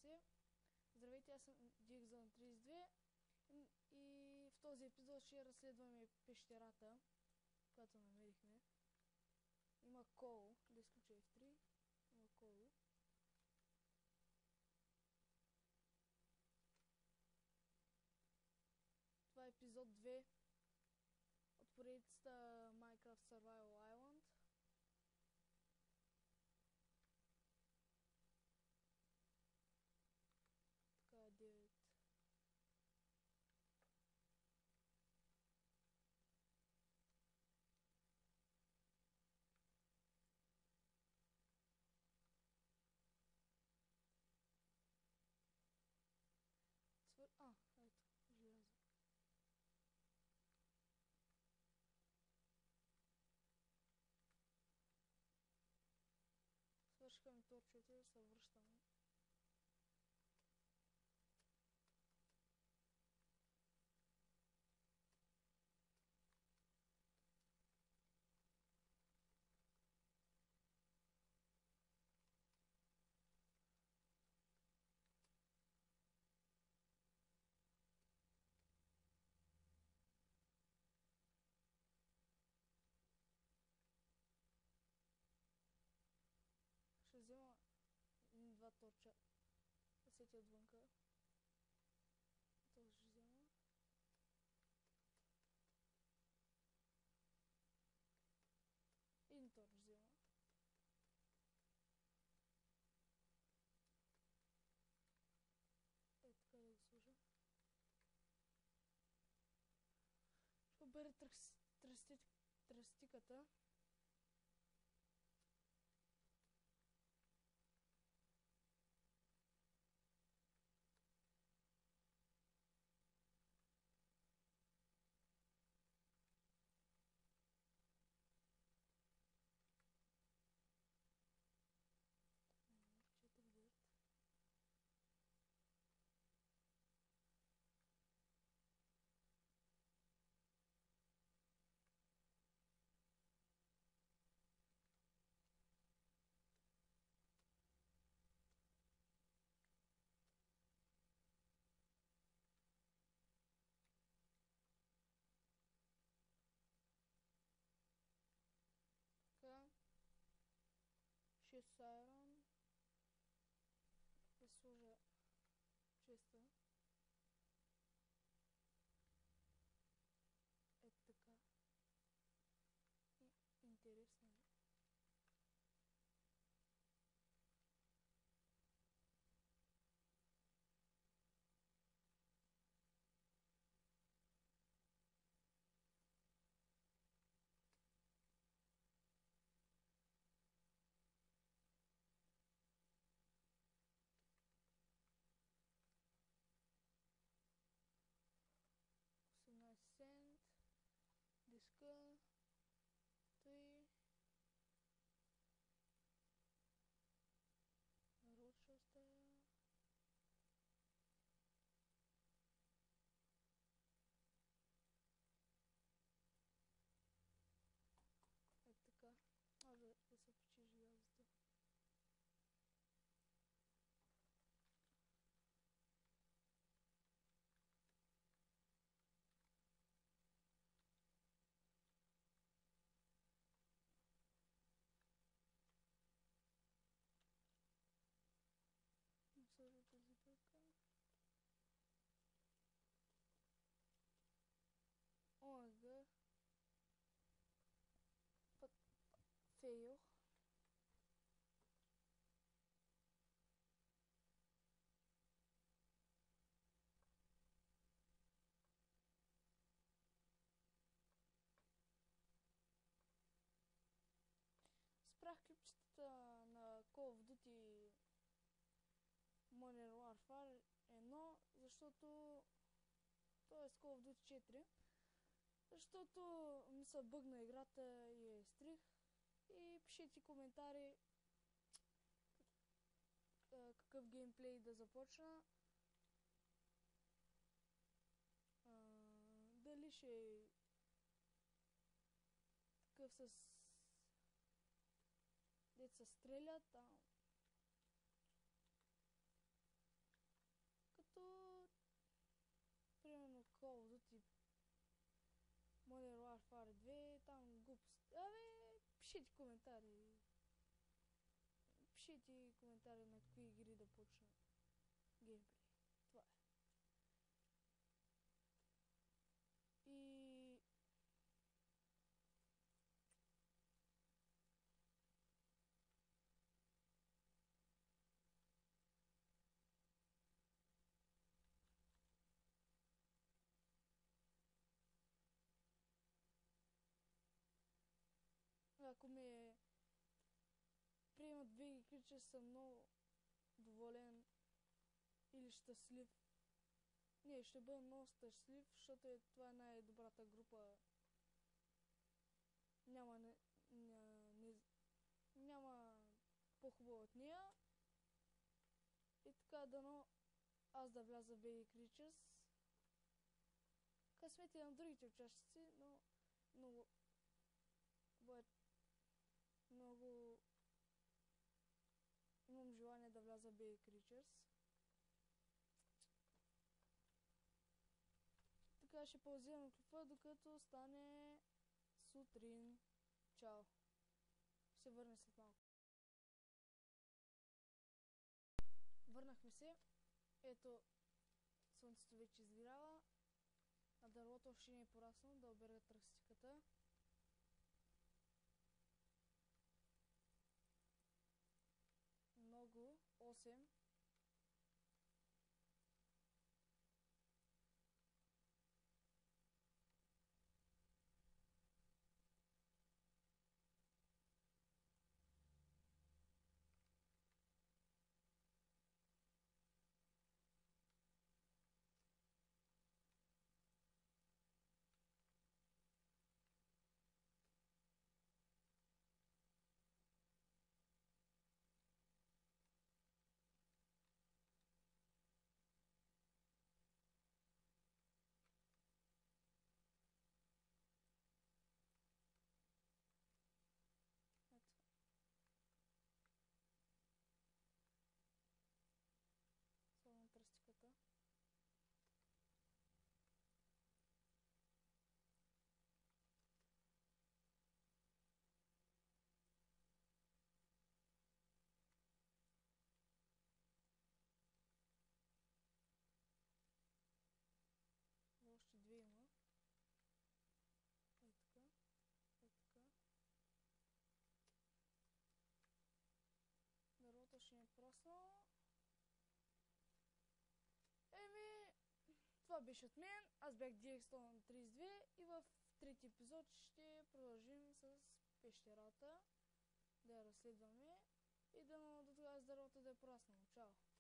се! Здравейте, аз съм DXZone32 и в този епизод ще разследваме пещерата, която намерихме. Има кол, да изключа F3, има кол. Това е епизод 2 от поредицата Minecraft Survival Island. Така, 9. Ето, желязо. Свършиха ми торчовете, се връщаме. Ще взема един-два торча да сети отвънка. Това ще взема. Един торч взема. Е, така да го сложа. Ще обере тръстиката. Четох дърт. Така. 6 айрон. Да сложа честа. Ето така. И интересно е. Сент, диска, тъй, народ ще оставя. Ето така, може да се печи желязото. Сложа тази пъка. ОМГ. Фейл. Спрях клипчетата на Call of Duty Modern Warfare 1, защото т.е. Call of Duty 4, защото ми се бъгна играта и я изтрих. И пишете коментари какъв геймплей да започна. Дали ще е такъв с деца стрелят, Modern Warfare 2, там глупости. Пишете коментари. Пишете коментари на какви игри да почна геймплей. Това е. И ако ме приемат Vegas Creatures, съм много доволен или щастлив. Не, ще бъда много щастлив, защото това е най-добрата група. Няма, няма по-хубава от нея. И така дано аз да вляза в Vegas Creatures. Късмети на другите участници, но много много имам желание да вляза в Vegas Creatures. Така ще паузирам клипа, докато стане сутрин. Чао. Ще върне след малко. Върнахме се. Ето, слънцето вече извирява. А дървото още не е пораснало да оберга тръстиката. Много. 8. Ето. Слагам тръстиката. Още две има. Ей така. Ей така. Дървото ще не е проснало. Това беше от мен. Аз бях DX132 и в трети епизод ще продължим с пещерата, да я разследваме и да тогава дървото да е пораснало. Чао!